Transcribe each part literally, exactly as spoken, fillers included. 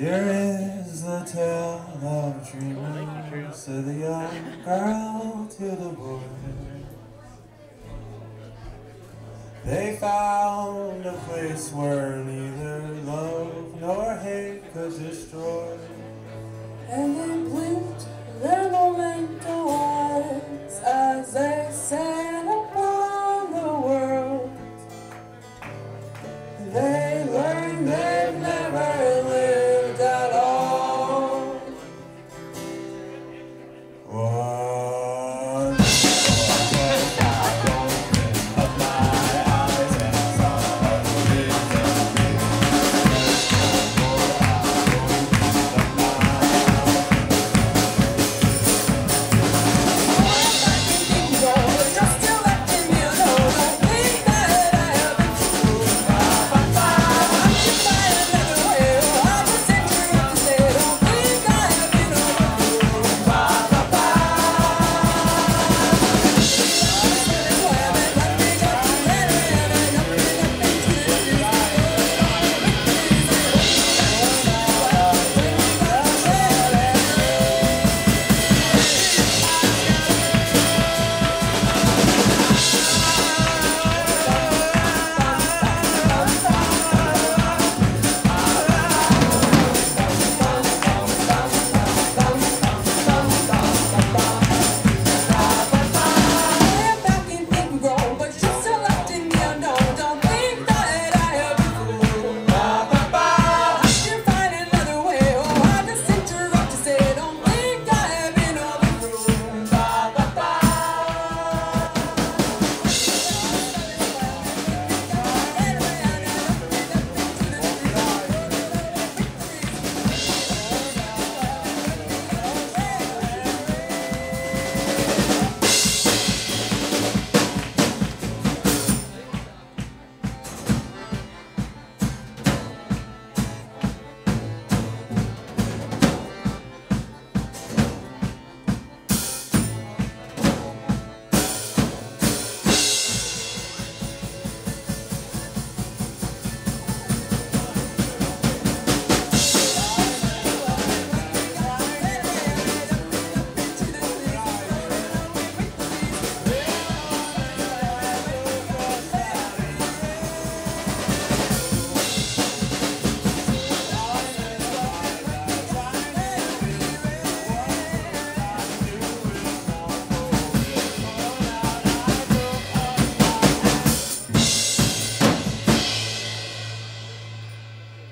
Here is the tale of a dreamer, said the young girl to the boy. They found a place where neither love nor hate could destroy. And they blinked their memento eyes as they sat upon the world. They learned they've never lived at all. One of my eyes and saw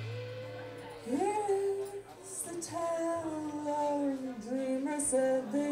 Here's the tale of a dreamer, said the